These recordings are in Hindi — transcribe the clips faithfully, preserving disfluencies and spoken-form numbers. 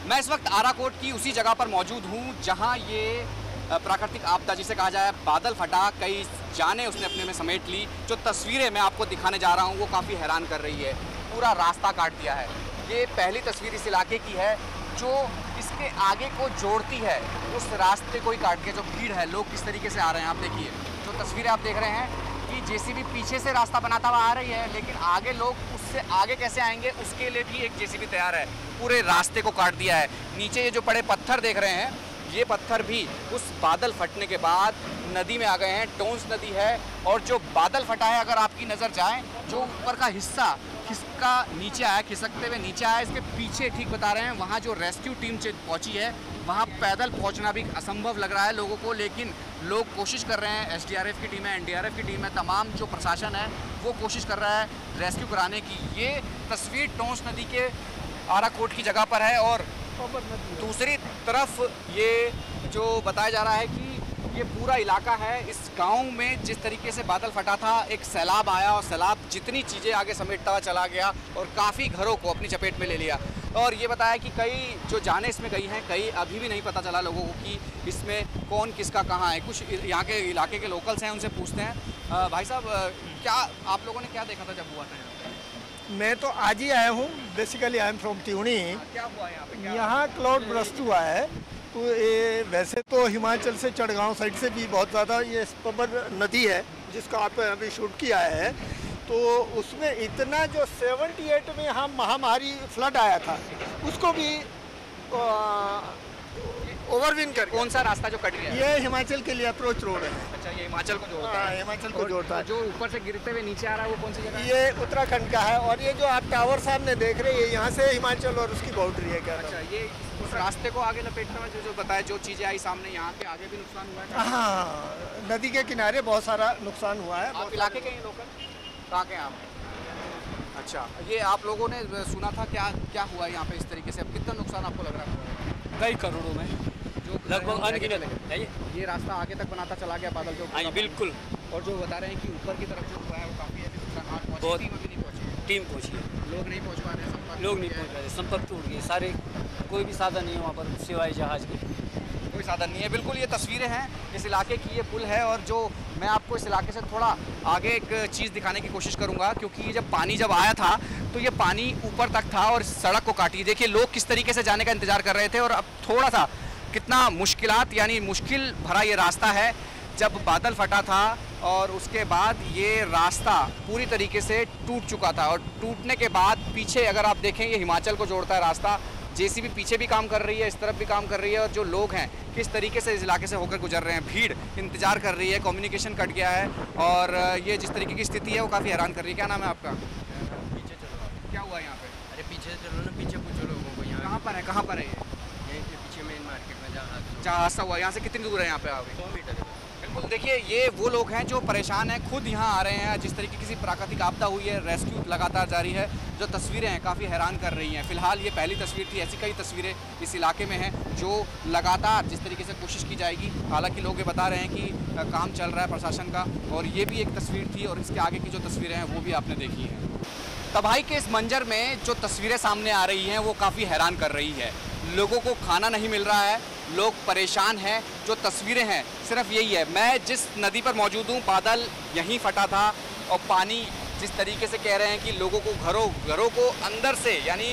मैं इस वक्त आराकोट की उसी जगह पर मौजूद हूँ जहाँ ये प्राकृतिक आपदा जिसे कहा जाए बादल फटा, कई जाने उसने अपने में समेट ली। जो तस्वीरें मैं आपको दिखाने जा रहा हूँ वो काफ़ी हैरान कर रही है। पूरा रास्ता काट दिया है। ये पहली तस्वीर इस इलाके की है जो इसके आगे को जोड़ती है, उस रास्ते को ही काट के। जो भीड़ है, लोग किस तरीके से आ रहे हैं आप देखिए। जो तस्वीरें आप देख रहे हैं कि जेसीबी पीछे से रास्ता बनाता हुआ आ रही है, लेकिन आगे लोग उससे आगे कैसे आएंगे उसके लिए भी एक जेसीबी तैयार है। पूरे रास्ते को काट दिया है। नीचे ये जो बड़े पत्थर देख रहे हैं, ये पत्थर भी उस बादल फटने के बाद नदी में आ गए हैं। टोंस नदी है और जो बादल फटा है, अगर आपकी नज़र जाए, जो ऊपर का हिस्सा खिसका नीचे आया, खिसकते हुए नीचे आया, इसके पीछे ठीक बता रहे हैं वहाँ जो रेस्क्यू टीम पहुँची है, वहाँ पैदल पहुँचना भी असंभव लग रहा है लोगों को। लेकिन लोग कोशिश कर रहे हैं, एसडीआरएफ की टीम है, एनडीआरएफ की टीम है, तमाम जो प्रशासन है वो कोशिश कर रहा है रेस्क्यू कराने की। ये तस्वीर टोंस नदी के आराकोट की जगह पर है और दूसरी तरफ ये जो बताया जा रहा है कि ये पूरा इलाका है। इस गांव में जिस तरीके से बादल फटा था, एक सैलाब आया और सैलाब जितनी चीज़ें आगे समेटता हुआ चला गया और काफ़ी घरों को अपनी चपेट में ले लिया। और ये बताया कि कई जो जाने इसमें गई हैं, कई अभी भी नहीं पता चला लोगों को कि इसमें कौन किसका कहाँ है। कुछ यहाँ के इलाके के लोकल्स हैं, उनसे पूछते हैं। भाई साहब, क्या आप लोगों ने क्या देखा था जब हुआ था? मैं तो आज ही आया हूँ। Basically I am from Tyuni. क्या हुआ यहाँ पे? यहाँ क्लाउड ब्रस्ट हुआ है। तो ये वैसे तो हिमाचल से चढ़गांव साइड से भी बहुत ज़्यादा, ये स्पबर नदी है जिसका आप अभी शूट किया है, तो उसमें इतना जो अठहत्तर में यहाँ महामारी फ्लड आया था उसको भी ओवरविन कर। कौन सा रास्ता जो कट गया? ये हिमाचल के लिए अप्रोच रोड है। अच्छा, ये हिमाचल को जोड़ता है? हिमाचल को जोड़ता है। जो ऊपर से गिरते हुए नीचे आ रहा है वो कौन सी जगह? ये उत्तराखंड का है। और ये जो आप टावर सामने देख रहे हैं, यहाँ से हिमाचल और उसकी बाउंड्री है। क्या? अच्छा, ये उस रास्ते को आगे लपेटने में जो जो बताया, जो चीज़ें आई सामने, यहाँ के आगे भी नुकसान हुआ है? हाँ, नदी के किनारे बहुत सारा नुकसान हुआ है। आप इलाके के ही लोकल कहाँ के आप? अच्छा, ये आप लोगों ने सुना था, क्या क्या हुआ यहाँ पे इस तरीके से? अब कितना नुकसान आपको लग रहा है? कई करोड़ों में, जो लगभग अनगिनत है। ये रास्ता आगे तक बनाता चला गया बादल जो? हाँ, बिल्कुल। और जो बता रहे हैं कि ऊपर की तरफ जो हुआ है वो काफ़ी अभी नुकसान बहुत। टीम अभी नहीं पहुँची? टीम पहुँची है, लोग नहीं पहुँच पा रहे हैं। लोग नहीं पहुँच रहे, संपर्क टूट गए सारे। कोई भी साधन नहीं है वहाँ पर सिवाय जहाज के, कोई साधन नहीं है। बिल्कुल, ये तस्वीरें हैं इस इलाके की। ये पुल है और जो मैं आपको इस इलाके से थोड़ा आगे एक चीज़ दिखाने की कोशिश करूंगा, क्योंकि ये जब पानी जब आया था तो ये पानी ऊपर तक था और सड़क को काटी। देखिए लोग किस तरीके से जाने का इंतजार कर रहे थे और अब थोड़ा सा कितना मुश्किलात, यानी मुश्किल भरा ये रास्ता है। जब बादल फटा था और उसके बाद ये रास्ता पूरी तरीके से टूट चुका था और टूटने के बाद पीछे अगर आप देखें, ये हिमाचल को जोड़ता है रास्ता। जेसीबी पीछे भी काम कर रही है, इस तरफ भी काम कर रही है और जो लोग हैं किस तरीके से इस इलाके से होकर गुजर रहे हैं। भीड़ इंतजार कर रही है, कम्युनिकेशन कट गया है और ये जिस तरीके की स्थिति है वो काफ़ी हैरान कर रही है। क्या नाम है आपका? पीछे चलो। क्या हुआ यहाँ पे? अरे पीछे चलो ना, पीछे पूछो लोगों को। यहाँ कहाँ पर है? कहाँ पर है ये? यहीं के पीछे मेन मार्केट में जहाँ जहाँ हादसा हुआ, यहाँ से कितनी दूर है यहाँ पे? अभी सौ मीटर है। बिल्कुल, देखिए ये वो लोग हैं जो परेशान हैं, खुद यहाँ आ रहे हैं। जिस तरीके की प्राकृतिक आपदा हुई है, रेस्क्यू लगातार जारी है। जो तस्वीरें हैं काफ़ी हैरान कर रही हैं। फिलहाल ये पहली तस्वीर थी, ऐसी कई तस्वीरें इस इलाके में हैं जो लगातार जिस तरीके से कोशिश की जाएगी। हालांकि लोग ये बता रहे हैं कि काम चल रहा है प्रशासन का। और ये भी एक तस्वीर थी और इसके आगे की जो तस्वीरें हैं वो भी आपने देखी हैं। तबाही के इस मंजर में जो तस्वीरें सामने आ रही हैं वो काफ़ी हैरान कर रही है। लोगों को खाना नहीं मिल रहा है, लोग परेशान हैं। जो तस्वीरें हैं सिर्फ यही है। मैं जिस नदी पर मौजूद हूँ, बादल यहीं फटा था और पानी जिस तरीके से कह रहे हैं कि लोगों को घरों घरों को अंदर से, यानी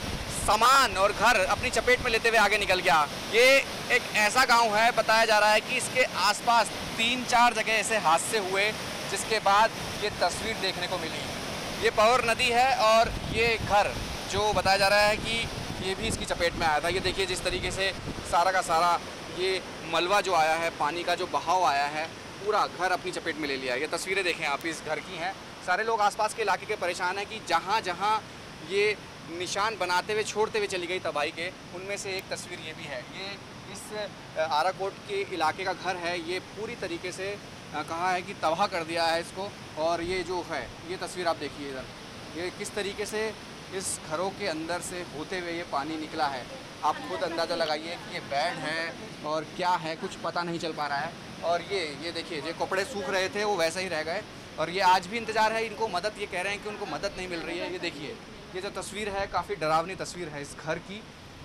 सामान और घर अपनी चपेट में लेते हुए आगे निकल गया। ये एक ऐसा गांव है, बताया जा रहा है कि इसके आसपास तीन चार जगह ऐसे हादसे हुए जिसके बाद ये तस्वीर देखने को मिली। ये पवर नदी है और ये घर जो बताया जा रहा है कि ये भी इसकी चपेट में आया था। ये देखिए जिस तरीके से सारा का सारा ये मलबा जो आया है, पानी का जो बहाव आया है, पूरा घर अपनी चपेट में ले लिया। ये तस्वीरें देखें आप, इस घर की हैं। सारे लोग आसपास के इलाके के परेशान हैं कि जहाँ जहाँ ये निशान बनाते हुए छोड़ते हुए चली गई तबाही के, उनमें से एक तस्वीर ये भी है। ये इस आराकोट के इलाके का घर है। ये पूरी तरीके से कहा है कि तबाह कर दिया है इसको। और ये जो है, ये तस्वीर आप देखिए इधर, ये किस तरीके से इस घरों के अंदर से होते हुए ये पानी निकला है। आप खुद अंदाज़ा लगाइए कि ये बेड है और क्या है, कुछ पता नहीं चल पा रहा है। और ये ये देखिए, जो कपड़े सूख रहे थे वो वैसे ही रह गए और ये आज भी इंतज़ार है इनको मदद। ये कह रहे हैं कि उनको मदद नहीं मिल रही है। ये देखिए, ये जो तस्वीर है काफ़ी डरावनी तस्वीर है इस घर की।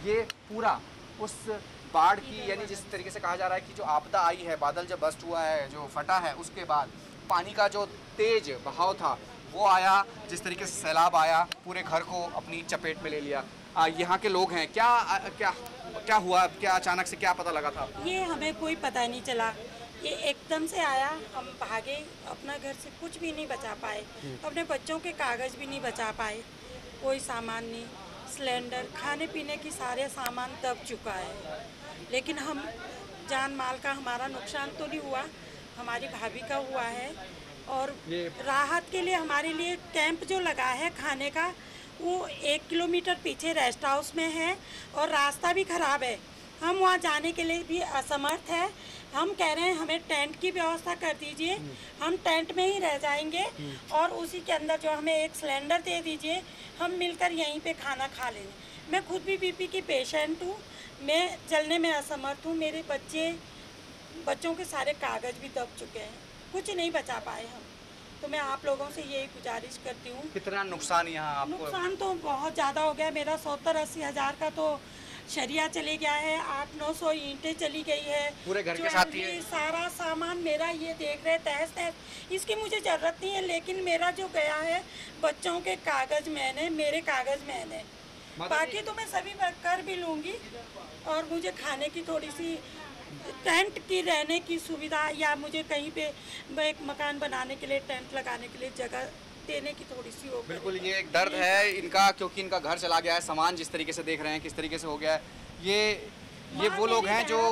ये पूरा उस बाढ़ की, यानी जिस तरीके से कहा जा रहा है कि जो आपदा आई है, बादल जब बस्ट हुआ है, जो फटा है, उसके बाद पानी का जो तेज बहाव था वो आया, जिस तरीके से सैलाब आया, पूरे घर को अपनी चपेट में ले लिया। यहाँ के लोग हैं, क्या क्या क्या हुआ, क्या अचानक से क्या पता लगा था? ये हमें कोई पता नहीं चला, ये एकदम से आया, हम भागे, अपना घर से कुछ भी नहीं बचा पाए, अपने बच्चों के कागज़ भी नहीं बचा पाए, कोई सामान नहीं, सिलेंडर, खाने पीने की सारे सामान दब चुका है। लेकिन हम जान माल का हमारा नुकसान तो नहीं हुआ, हमारी भाभी का हुआ है। और राहत के लिए हमारे लिए कैंप जो लगा है खाने का, वो एक किलोमीटर पीछे रेस्ट हाउस में है और रास्ता भी ख़राब है, हम वहाँ जाने के लिए भी असमर्थ है। हम कह रहे हैं हमें टेंट की व्यवस्था कर दीजिए, हम टेंट में ही रह जाएंगे और उसी के अंदर जो हमें एक सिलेंडर दे दीजिए, हम मिलकर यहीं पे खाना खा लेंगे। मैं खुद भी बीपी की पेशेंट हूँ, मैं चलने में असमर्थ हूँ, मेरे बच्चे बच्चों के सारे कागज़ भी दब चुके हैं, कुछ नहीं बचा पाए हम। तो मैं आप लोगों से यही गुजारिश करती हूँ। कितना नुकसान यहाँ आपको? नुकसान तो बहुत ज़्यादा हो गया, मेरा सत्तर अस्सी हज़ार का तो शरिया चले गया है, आठ नौ सौ ईंटें चली गई है, पूरे घर के साथ ही है। सारा सामान मेरा ये देख रहे तहस तहस, इसकी मुझे ज़रूरत नहीं है, लेकिन मेरा जो गया है, बच्चों के कागज़ मैंने, मेरे कागज़ मैंने, बाकी तो मैं सभी कर भी लूँगी। और मुझे खाने की थोड़ी सी, टेंट की रहने की सुविधा, या मुझे कहीं पे एक मकान बनाने के लिए, टेंट लगाने के लिए जगह देने की थोड़ी सी हो। बिल्कुल, ये एक दर्द है इनका, क्योंकि इनका घर चला गया है, सामान जिस तरीके से देख रहे हैं किस तरीके से हो गया है। ये ये वो लोग हैं जो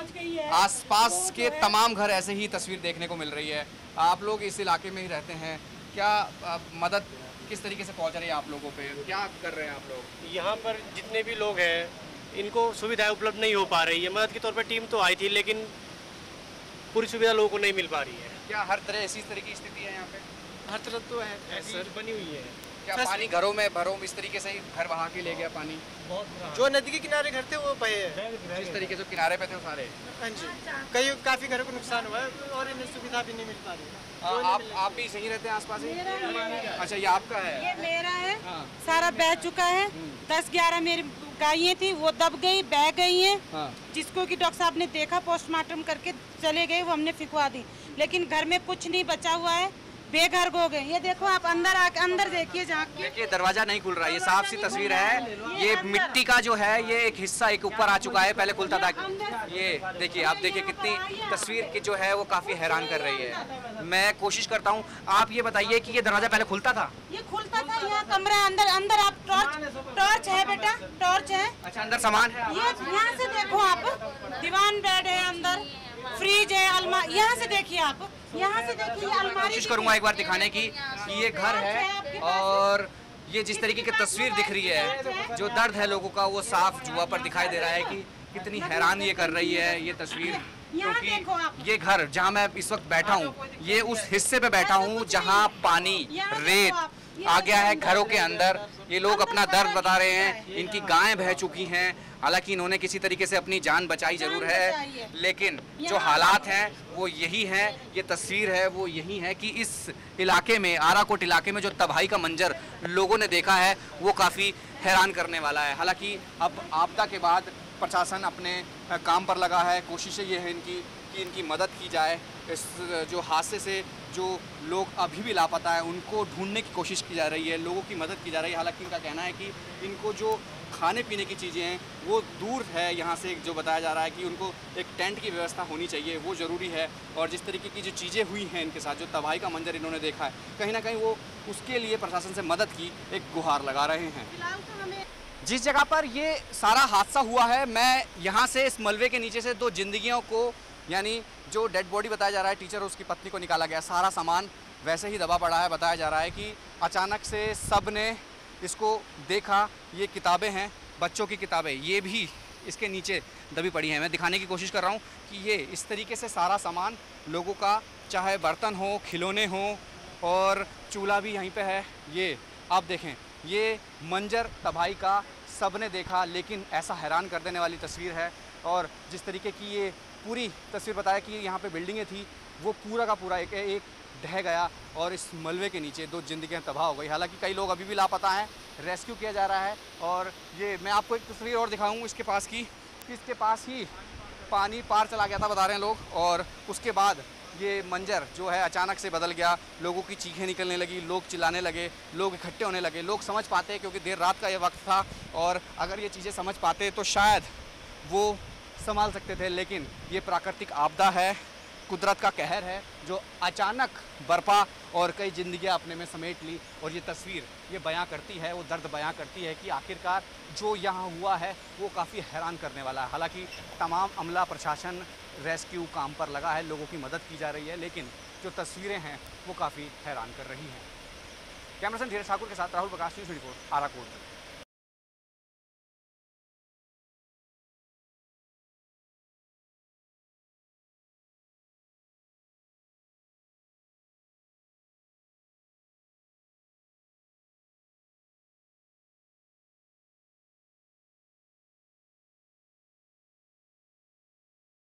आसपास के तमाम घर ऐसे ही तस्वीर देखने को मिल रही है। आप लोग इस इलाके में ही रहते हैं, क्या आ, मदद किस तरीके से पहुंच रही है आप लोगों पे, क्या कर रहे हैं आप लोग? यहाँ पर जितने भी लोग हैं, इनको सुविधाएं उपलब्ध नहीं हो पा रही है। मदद के तौर पर टीम तो आई थी, लेकिन पूरी सुविधा लोगों को नहीं मिल पा रही है। क्या हर तरह ऐसी तरह की स्थिति है यहाँ पे? हर तरफ तो है सर, बनी हुई है। क्या पानी घरों में भरो इस तरीके से ही घर बहा के ले गया पानी? जो नदी के किनारे घर थे वो बहे हैं, जिस तरीके से किनारे पे थे वो सारे। हाँ जी, कई काफ़ी घरों को नुकसान हुआ है और इन्हें सुविधा भी नहीं मिल पा रही है। आप आप भी सही रहते हैं आसपास ही? अच्छा, ये आपका है? ये मेरा है। हाँ। सारा बह चुका है, दस ग्यारह मेरी गायें थी, वो दब गई, बह गई हैं। हाँ। जिसको कि डॉक्टर साहब ने देखा, पोस्टमार्टम करके चले गए, वो हमने फिकवा दी, लेकिन घर में कुछ नहीं बचा हुआ है, बेघर हो गए। ये देखो आप अंदर आके, अंदर देखिए, जहाँ देखिए दरवाजा नहीं खुल रहा, ये साफ सी तस्वीर है। ये मिट्टी का जो है ये एक हिस्सा एक ऊपर आ चुका है, पहले खुलता था। ये देखिए, आप देखिए कितनी तस्वीर की जो है वो काफी हैरान कर रही है। मैं कोशिश करता हूँ, आप ये बताइए कि ये दरवाजा पहले खुलता था? ये खुलता था, यहाँ कमरा अंदर, अंदर आप टॉर्च, टॉर्च है बेटा, टॉर्च है। अच्छा, अंदर सामान है? ये यहाँ से देखो आप, दीवान बेड है अंदर, फ्रिज है, अलमारी, यहाँ से देखिए आप, यहाँ से देखिए अलमारी। कोशिश करूंगा एक बार दिखाने की कि ये घर है और ये जिस तरीके की तस्वीर दिख रही है, जो दर्द है लोगों का वो साफ जुआ पर दिखाई दे रहा है कि कितनी हैरान ये कर रही है ये तस्वीर। क्योंकि ये घर जहाँ मैं इस वक्त बैठा हूँ, ये उस हिस्से पे बैठा हूँ जहाँ पानी, रेत आ गया है घरों के अंदर। ये लोग अपना दर्द बता रहे हैं, इनकी गायें बह चुकी हैं, हालांकि इन्होंने किसी तरीके से अपनी जान बचाई जरूर है, लेकिन जो हालात हैं वो यही हैं। ये तस्वीर है वो यही है कि इस इलाके में, आराकोट इलाके में जो तबाही का मंजर लोगों ने देखा है वो काफ़ी हैरान करने वाला है। हालांकि अब आपदा के बाद प्रशासन अपने काम पर लगा है, कोशिशें ये है इनकी कि इनकी मदद की जाए। इस जो हादसे से जो लोग अभी भी लापता है उनको ढूंढने की कोशिश की जा रही है, लोगों की मदद की जा रही है। हालांकि इनका कहना है कि इनको जो खाने पीने की चीज़ें हैं वो दूर है यहाँ से, जो बताया जा रहा है कि उनको एक टेंट की व्यवस्था होनी चाहिए, वो ज़रूरी है। और जिस तरीके की जो चीज़ें हुई हैं इनके साथ, जो तबाही का मंजर इन्होंने देखा है, कहीं ना कहीं वो उसके लिए प्रशासन से मदद की एक गुहार लगा रहे हैं। जिस जगह पर ये सारा हादसा हुआ है, मैं यहाँ से इस मलबे के नीचे से दो जिंदगियों को, यानी जो डेड बॉडी बताया जा रहा है टीचर और उसकी पत्नी को निकाला गया, सारा सामान वैसे ही दबा पड़ा है। बताया जा रहा है कि अचानक से सब ने इसको देखा। ये किताबें हैं, बच्चों की किताबें, ये भी इसके नीचे दबी पड़ी हैं। मैं दिखाने की कोशिश कर रहा हूँ कि ये इस तरीके से सारा सामान लोगों का, चाहे बर्तन हो, खिलौने हों, और चूल्हा भी यहीं पे है। ये आप देखें, ये मंजर तबाही का सब ने देखा, लेकिन ऐसा हैरान कर देने वाली तस्वीर है। और जिस तरीके की ये पूरी तस्वीर बताया कि यहाँ पे बिल्डिंगें थी, वो पूरा का पूरा एक एक ढह गया और इस मलबे के नीचे दो जिंदगियाँ तबाह हो गई। हालांकि कई लोग अभी भी लापता हैं, रेस्क्यू किया जा रहा है। और ये मैं आपको एक तस्वीर और दिखाऊँ इसके पास की, कि इसके पास ही पानी पार चला गया था बता रहे हैं लोग, और उसके बाद ये मंजर जो है अचानक से बदल गया। लोगों की चीखें निकलने लगी, लोग चिल्लाने लगे, लोग इकट्ठे होने लगे। लोग समझ पाते क्योंकि देर रात का ये वक्त था, और अगर ये चीज़ें समझ पाते तो शायद वो संभाल सकते थे। लेकिन ये प्राकृतिक आपदा है, कुदरत का कहर है, जो अचानक बरपा और कई जिंदगियां अपने में समेट ली। और ये तस्वीर ये बयां करती है, वो दर्द बयां करती है कि आखिरकार जो यहाँ हुआ है वो काफ़ी हैरान करने वाला है। हालांकि तमाम अमला प्रशासन रेस्क्यू काम पर लगा है, लोगों की मदद की जा रही है, लेकिन जो तस्वीरें हैं वो काफ़ी हैरान कर रही हैं। कैमरा पर्सन धीरज ठाकुर के साथ Rahul Prakash, news twenty four Arakot.